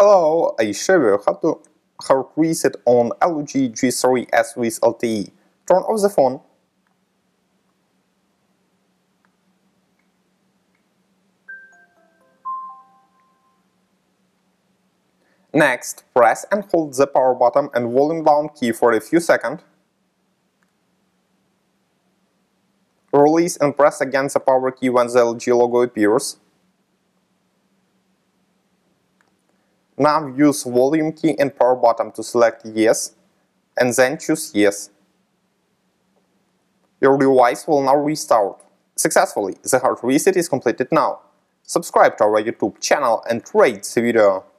Hello, I show you how to hard reset on LG G3s with LTE. Turn off the phone. Next, press and hold the power button and volume down key for a few seconds. Release and press again the power key when the LG logo appears. Now use volume key and power button to select yes, and then choose yes. Your device will now restart. Successfully, the hard reset is completed now. Subscribe to our YouTube channel and rate the video.